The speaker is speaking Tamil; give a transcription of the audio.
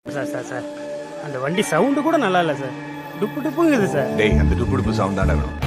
சார் சார் சார் அந்த வண்டி சவுண்டு கூட நல்லா இல்லை சார். டுப்பு டுப்புங்குது சார். டேய் அந்த டுப்பு டுப்பு சவுண்ட் தானே வேணும்.